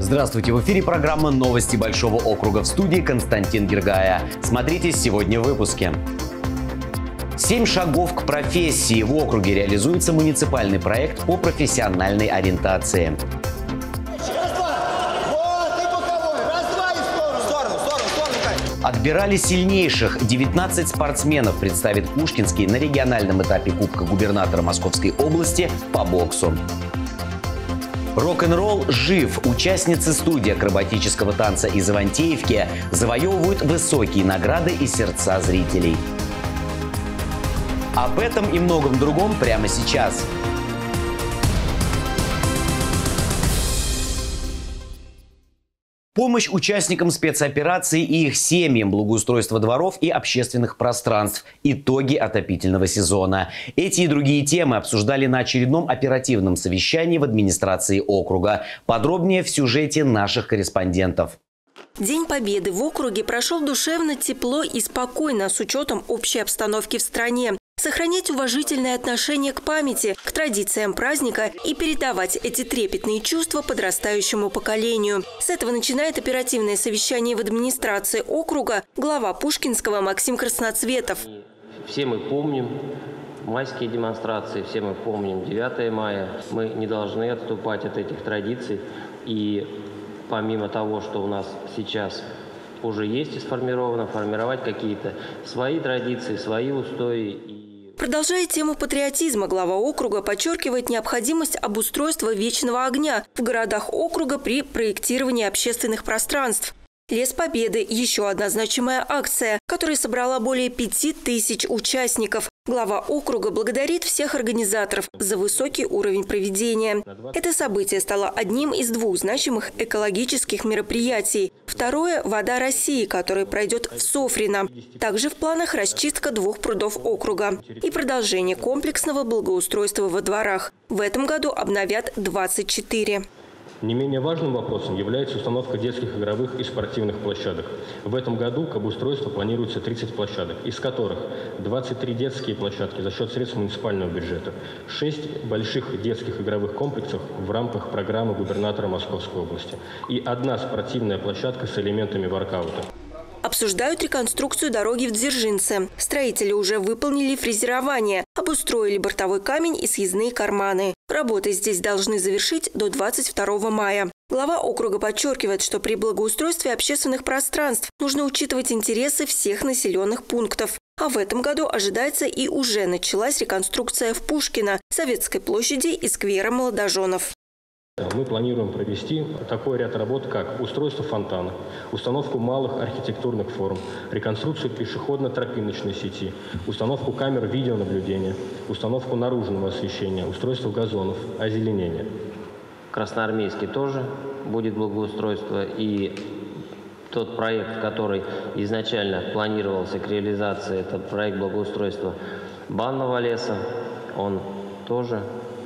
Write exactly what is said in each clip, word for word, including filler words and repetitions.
Здравствуйте, в эфире программа «Новости Большого округа», в студии Константин Гергая. Смотрите сегодня в выпуске. Семь шагов к профессии. В округе реализуется муниципальный проект по профессиональной ориентации. Отбирали сильнейших. девятнадцать спортсменов представит Пушкинский на региональном этапе Кубка губернатора Московской области по боксу. Рок-н-ролл жив. Участницы студии акробатического танца из Ивантеевки завоевывают высокие награды и сердца зрителей. Об этом и многом другом прямо сейчас. Помощь участникам спецоперации и их семьям, благоустройство дворов и общественных пространств, итоги отопительного сезона. Эти и другие темы обсуждали на очередном оперативном совещании в администрации округа. Подробнее в сюжете наших корреспондентов. День Победы в округе прошел душевно, тепло и спокойно с учетом общей обстановки в стране. Сохранять уважительное отношение к памяти, к традициям праздника и передавать эти трепетные чувства подрастающему поколению. С этого начинает оперативное совещание в администрации округа глава Пушкинского Максим Красноцветов. Все мы помним майские демонстрации, все мы помним девятое мая. Мы не должны отступать от этих традиций. И помимо того, что у нас сейчас уже есть и сформировано, формировать какие-то свои традиции, свои устои. Продолжая тему патриотизма, глава округа подчеркивает необходимость обустройства вечного огня в городах округа при проектировании общественных пространств. Лес Победы – еще одна значимая акция, которая собрала более пяти тысяч участников. Глава округа благодарит всех организаторов за высокий уровень проведения. Это событие стало одним из двух значимых экологических мероприятий. Второе – «Вода России», которая пройдет в Софрино. Также в планах расчистка двух прудов округа и продолжение комплексного благоустройства во дворах. В этом году обновят двадцать четыре. Не менее важным вопросом является установка детских игровых и спортивных площадок. В этом году к обустройству планируется тридцать площадок, из которых двадцать три детские площадки за счет средств муниципального бюджета, шесть больших детских игровых комплексов в рамках программы губернатора Московской области и одна спортивная площадка с элементами воркаута. Обсуждают реконструкцию дороги в Дзержинце. Строители уже выполнили фрезерование, обустроили бортовой камень и съездные карманы. Работы здесь должны завершить до двадцать второго мая. Глава округа подчеркивает, что при благоустройстве общественных пространств нужно учитывать интересы всех населенных пунктов. А в этом году ожидается и уже началась реконструкция в Пушкино, Советской площади и сквера Молодоженов. Мы планируем провести такой ряд работ, как устройство фонтана, установку малых архитектурных форм, реконструкцию пешеходно-тропиночной сети, установку камер видеонаблюдения, установку наружного освещения, устройство газонов, озеленение. Красноармейский тоже будет благоустройство, и тот проект, который изначально планировался к реализации, это проект благоустройства банного леса, он тоже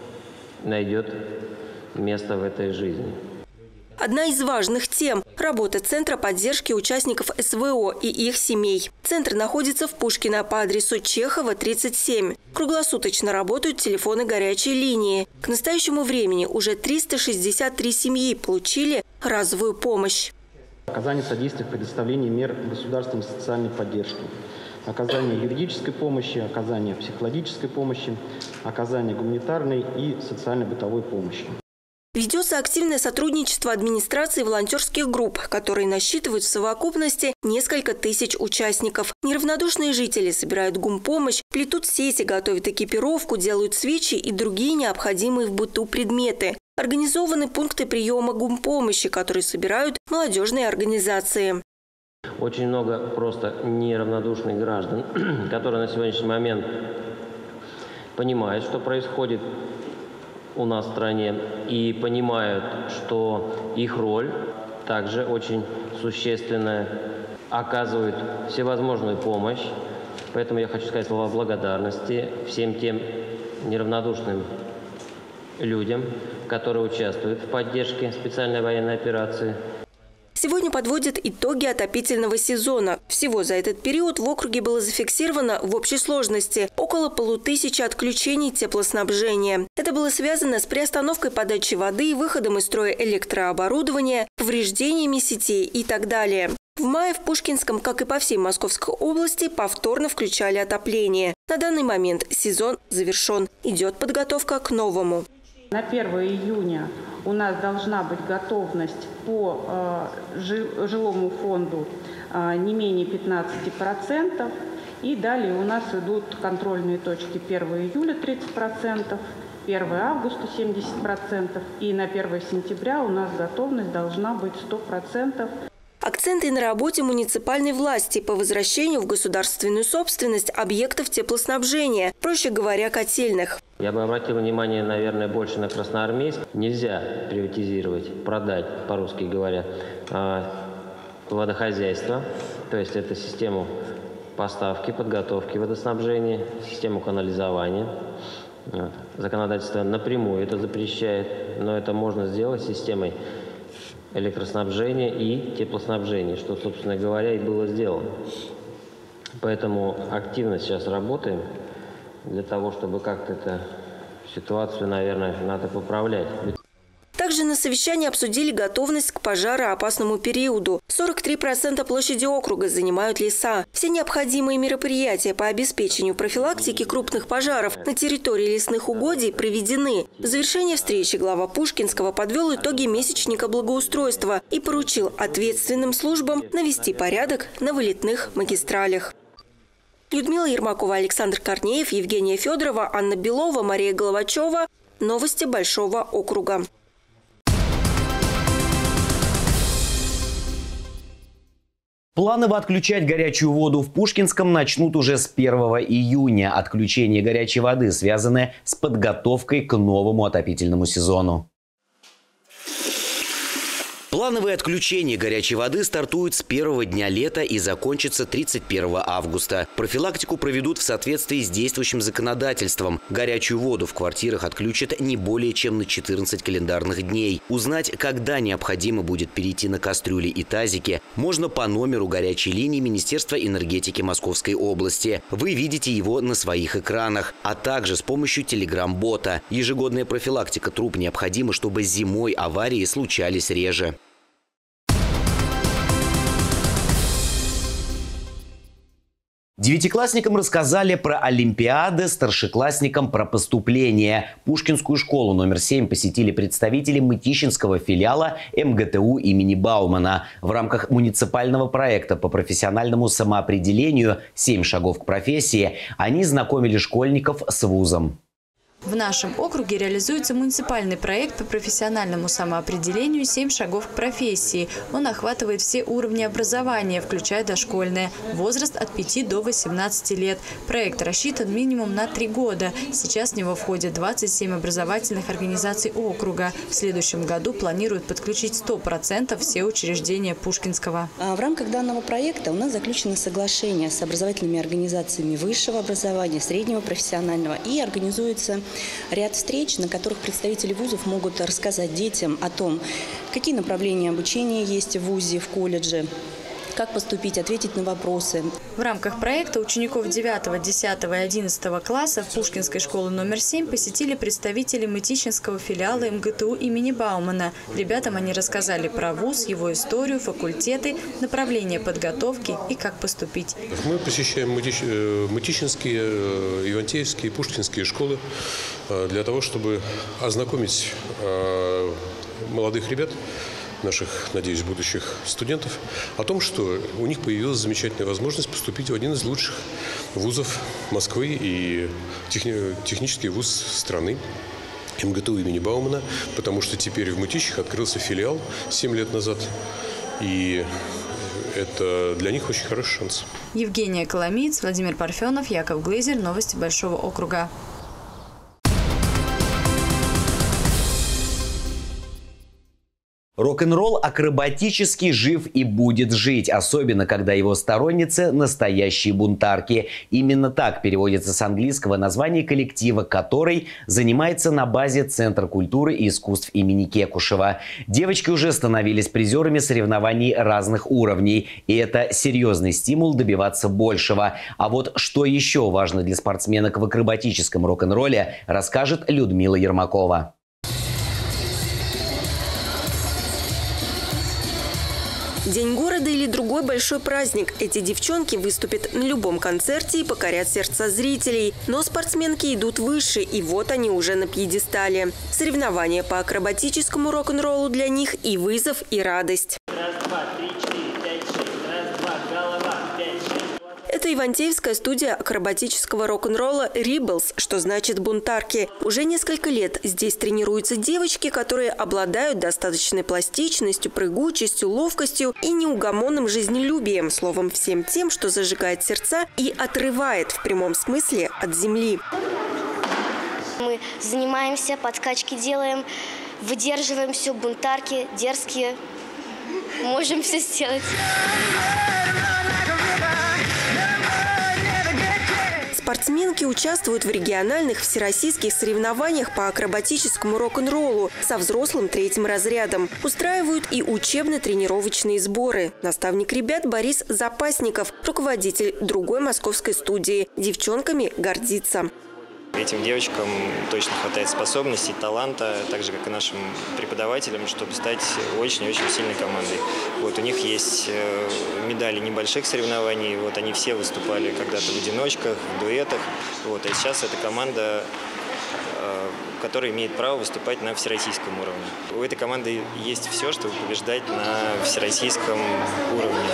найдет место в этой жизни. Одна из важных тем – работа Центра поддержки участников эс вэ о и их семей. Центр находится в Пушкино по адресу Чехова, тридцать семь. Круглосуточно работают телефоны горячей линии. К настоящему времени уже триста шестьдесят три семьи получили разовую помощь. Оказание содействия в предоставлении мер государственной социальной поддержки. Оказание юридической помощи, оказание психологической помощи, оказание гуманитарной и социально-бытовой помощи. Ведется активное сотрудничество администрации и волонтерских групп, которые насчитывают в совокупности несколько тысяч участников. Неравнодушные жители собирают гумпомощь, плетут сети, готовят экипировку, делают свечи и другие необходимые в быту предметы. Организованы пункты приема гумпомощи, которые собирают молодежные организации. Очень много просто неравнодушных граждан, которые на сегодняшний момент понимают, что происходит у нас в стране, и понимают, что их роль также очень существенная, оказывают всевозможную помощь. Поэтому я хочу сказать слова благодарности всем тем неравнодушным людям, которые участвуют в поддержке специальной военной операции. Сегодня Сегодня подводят итоги отопительного сезона. Всего за этот период в округе было зафиксировано в общей сложности около полутысячи отключений теплоснабжения. Это было связано с приостановкой подачи воды, выходом из строя электрооборудования, повреждениями сетей и так далее. В мае в Пушкинском, как и по всей Московской области, повторно включали отопление. На данный момент сезон завершен. Идет подготовка к новому. На первое июня у нас должна быть готовность по э, жилому фонду э, не менее пятнадцати процентов. И далее у нас идут контрольные точки первого июля тридцать процентов, первого августа семьдесят процентов. И на первое сентября у нас готовность должна быть сто процентов. Акценты на работе муниципальной власти по возвращению в государственную собственность объектов теплоснабжения, проще говоря, котельных. Я бы обратил внимание, наверное, больше на Красноармейск. Нельзя приватизировать, продать, по-русски говоря, водохозяйство. То есть это систему поставки, подготовки водоснабжения, систему канализования. Законодательство напрямую это запрещает, но это можно сделать системой электроснабжения и теплоснабжения, что, собственно говоря, и было сделано. Поэтому активно сейчас работаем для того, чтобы как-то эту ситуацию, наверное, надо поправлять. Также на совещании обсудили готовность к пожароопасному периоду. сорок три процента площади округа занимают леса. Все необходимые мероприятия по обеспечению профилактики крупных пожаров на территории лесных угодий проведены. В завершение встречи глава Пушкинского подвел итоги месячника благоустройства и поручил ответственным службам навести порядок на вылетных магистралях. Людмила Ермакова, Александр Корнеев, Евгения Федорова, Анна Белова, Мария Головачева. Новости Большого округа. Планово отключать горячую воду в Пушкинском начнут уже с первого июня. Отключение горячей воды связано с подготовкой к новому отопительному сезону. Плановые отключения горячей воды стартуют с первого дня лета и закончатся тридцать первого августа. Профилактику проведут в соответствии с действующим законодательством. Горячую воду в квартирах отключат не более чем на четырнадцать календарных дней. Узнать, когда необходимо будет перейти на кастрюли и тазики, можно по номеру горячей линии Министерства энергетики Московской области. Вы видите его на своих экранах, а также с помощью телеграм-бота. Ежегодная профилактика труб необходима, чтобы зимой аварии случались реже. Девятиклассникам рассказали про олимпиады, старшеклассникам про поступление. Пушкинскую школу номер семь посетили представители Мытищинского филиала эм гэ тэ у имени Баумана. В рамках муниципального проекта по профессиональному самоопределению «Семь шагов к профессии» они знакомили школьников с вузом. В нашем округе реализуется муниципальный проект по профессиональному самоопределению «Семь шагов к профессии». Он охватывает все уровни образования, включая дошкольное, возраст от пяти до восемнадцати лет. Проект рассчитан минимум на три года. Сейчас в него входят двадцать семь образовательных организаций округа. В следующем году планируют подключить сто процентов все учреждения Пушкинского. В рамках данного проекта у нас заключено соглашение с образовательными организациями высшего образования, среднего профессионального, и организуется ряд встреч, на которых представители вузов могут рассказать детям о том, какие направления обучения есть в вузе, в колледже, как поступить, ответить на вопросы. В рамках проекта учеников девятого, десятого и одиннадцатого классов Пушкинской школы номер семь посетили представители Мытищинского филиала эм гэ тэ у имени Баумана. Ребятам они рассказали про вуз, его историю, факультеты, направления подготовки и как поступить. Мы посещаем Мытищинские, Ивантеевские, Пушкинские школы для того, чтобы ознакомить молодых ребят, наших, надеюсь, будущих студентов, о том, что у них появилась замечательная возможность поступить в один из лучших вузов Москвы и техни- технический вуз страны, эм гэ тэ у имени Баумана, потому что теперь в Мытищах открылся филиал семь лет назад, и это для них очень хороший шанс. Евгения Коломиец, Владимир Парфенов, Яков Глейзер. Новости Большого округа. Рок-н-ролл акробатически жив и будет жить, особенно когда его сторонницы – настоящие бунтарки. Именно так переводится с английского название коллектива, который занимается на базе Центра культуры и искусств имени Кекушева. Девочки уже становились призерами соревнований разных уровней, и это серьезный стимул добиваться большего. А вот что еще важно для спортсменок в акробатическом рок-н-ролле, расскажет Людмила Ермакова. День города или другой большой праздник. Эти девчонки выступят на любом концерте и покорят сердца зрителей. Но спортсменки идут выше, и вот они уже на пьедестале. Соревнования по акробатическому рок-н-роллу для них и вызов, и радость. Раз, два, три, четыре, пять, шесть. Раз, два, голова, пять, шесть. Это ивантеевская студия акробатического рок-н-ролла «Rebels», что значит «бунтарки». Уже несколько лет здесь тренируются девочки, которые обладают достаточной пластичностью, прыгучестью, ловкостью и неугомонным жизнелюбием, словом, всем тем, что зажигает сердца и отрывает в прямом смысле от земли. Мы занимаемся, подкачки делаем, выдерживаем все, бунтарки, дерзкие, можем все сделать. Спортсменки участвуют в региональных всероссийских соревнованиях по акробатическому рок-н-роллу со взрослым третьим разрядом. Устраивают и учебно-тренировочные сборы. Наставник ребят Борис Запасников, руководитель другой московской студии. Девчонками гордится. Этим девочкам точно хватает способностей, таланта, так же, как и нашим преподавателям, чтобы стать очень-очень сильной командой. Вот у них есть медали небольших соревнований, вот они все выступали когда-то в одиночках, в дуэтах. Вот, а сейчас эта команда, которая имеет право выступать на всероссийском уровне. У этой команды есть все, чтобы побеждать на всероссийском уровне.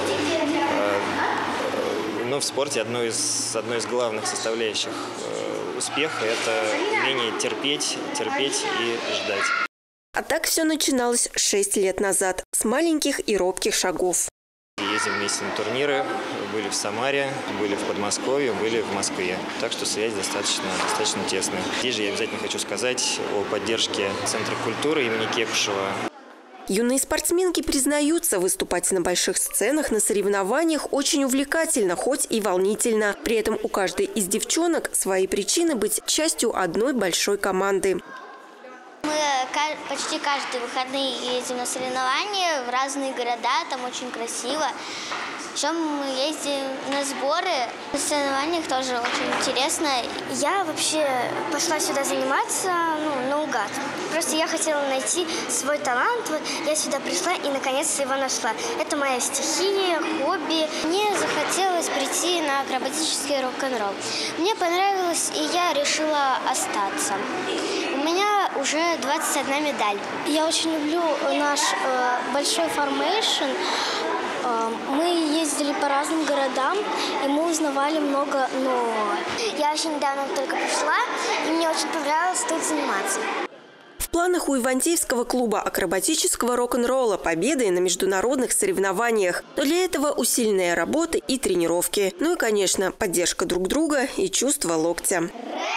Но в спорте одной из, одной из главных составляющих успеха – это умение терпеть, терпеть и ждать. А так все начиналось шесть лет назад, с маленьких и робких шагов. Ездим вместе на турниры, были в Самаре, были в Подмосковье, были в Москве. Так что связь достаточно, достаточно тесная. Здесь же я обязательно хочу сказать о поддержке Центра культуры имени Кекушева. Юные спортсменки признаются, выступать на больших сценах, на соревнованиях очень увлекательно, хоть и волнительно. При этом у каждой из девчонок свои причины быть частью одной большой команды. Мы почти каждые выходные ездим на соревнования в разные города, там очень красиво. Еще мы ездим на сборы, на соревнованиях тоже очень интересно. Я вообще пошла сюда заниматься, ну, наугад. Просто я хотела найти свой талант, вот я сюда пришла и наконец-то его нашла. Это моя стихия, хобби. Мне захотелось прийти на акробатический рок-н-ролл. Мне понравилось, и я решила остаться. У меня уже двадцать одна медаль. Я очень люблю наш э, большой формейшн. Мы ездили по разным городам, и мы узнавали много нового. Я очень недавно только пришла, и мне очень понравилось тут заниматься. В планах у ивантеевского клуба акробатического рок-н-ролла победы на международных соревнованиях. Но для этого усиленная работа и тренировки. Ну и, конечно, поддержка друг друга и чувство локтя.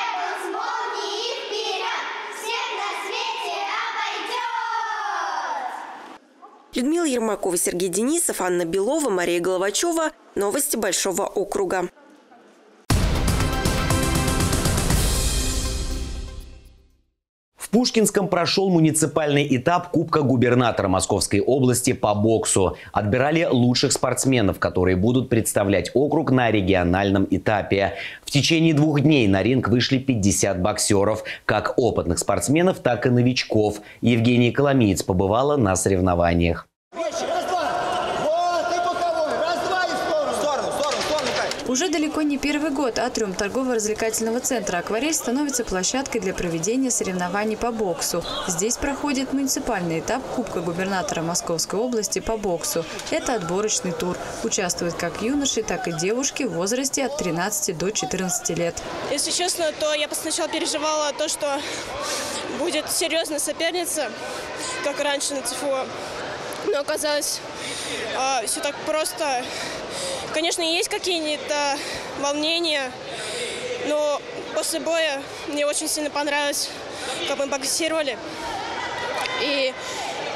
Людмила Ермакова, Сергей Денисов, Анна Белова, Мария Головачева. Новости Большого округа. В Пушкинском прошел муниципальный этап Кубка губернатора Московской области по боксу. Отбирали лучших спортсменов, которые будут представлять округ на региональном этапе. В течение двух дней на ринг вышли пятьдесят боксеров, как опытных спортсменов, так и новичков. Евгения Коломиец побывала на соревнованиях. Уже далеко не первый год атриум торгово-развлекательного центра «Акварель» становится площадкой для проведения соревнований по боксу. Здесь проходит муниципальный этап Кубка губернатора Московской области по боксу. Это отборочный тур. Участвуют как юноши, так и девушки в возрасте от тринадцати до четырнадцати лет. Если честно, то я сначала переживала то, что будет серьезная соперница, как раньше на ЦФО. Но оказалось, э, все так просто. Конечно, есть какие-то волнения, но после боя, мне очень сильно понравилось, как мы боксировали. И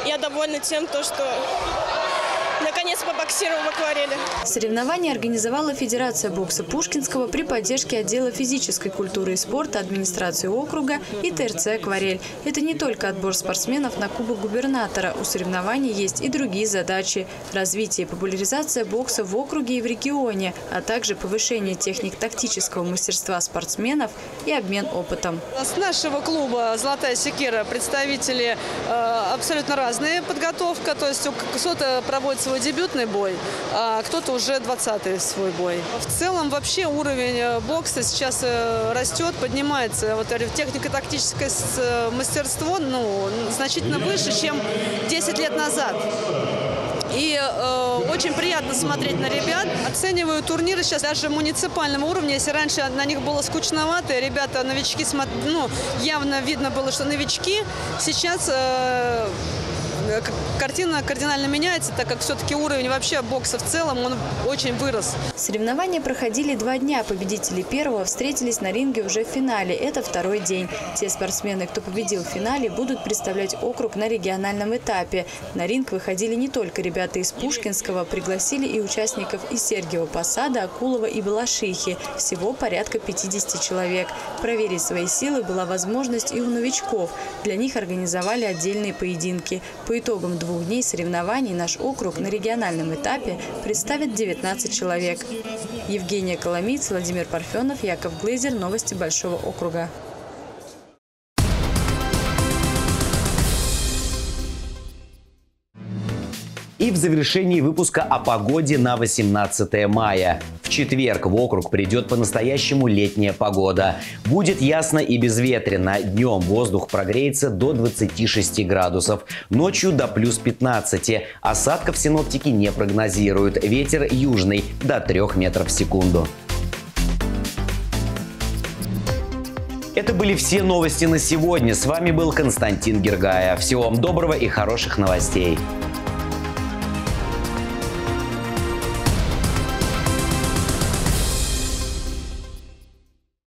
я довольна тем, то, что наконец побоксировал в акварели. Соревнования организовала Федерация бокса Пушкинского при поддержке отдела физической культуры и спорта администрации округа и ТРЦ «Акварель». Это не только отбор спортсменов на Кубок губернатора. У соревнований есть и другие задачи – развитие и популяризация бокса в округе и в регионе, а также повышение техник тактического мастерства спортсменов и обмен опытом. С нашего клуба «Золотая секира» представители э, абсолютно разные подготовка, то есть кто-то проводит свой дебютный бой, а кто-то уже двадцатый свой бой. В целом вообще уровень бокса сейчас растет, поднимается. Вот технико-тактическое мастерство ну, значительно выше, чем десять лет назад. И э, очень приятно смотреть на ребят. Оцениваю турниры сейчас даже муниципального уровня. Если раньше на них было скучновато, ребята, новички, ну, явно видно было, что новички. Сейчас э, картина кардинально меняется, так как все-таки уровень вообще бокса в целом, он очень вырос. Соревнования проходили два дня. Победители первого встретились на ринге уже в финале. Это второй день. Те спортсмены, кто победил в финале, будут представлять округ на региональном этапе. На ринг выходили не только ребята из Пушкинского, пригласили и участников из Сергиева Посада, Акулова и Балашихи. Всего порядка пятидесяти человек. Проверить свои силы была возможность и у новичков. Для них организовали отдельные поединки. По итогам двух дней соревнований наш округ на региональном этапе представит девятнадцать человек. Евгения Коломиц, Владимир Парфенов, Яков Глейзер. Новости Большого округа. И в завершении выпуска о погоде на восемнадцатое мая. В четверг в округ придет по-настоящему летняя погода. Будет ясно и безветренно. Днем воздух прогреется до двадцати шести градусов. Ночью до плюс пятнадцати. Осадков синоптики не прогнозируют. Ветер южный до трёх метров в секунду. Это были все новости на сегодня. С вами был Константин Гергая. Всего вам доброго и хороших новостей.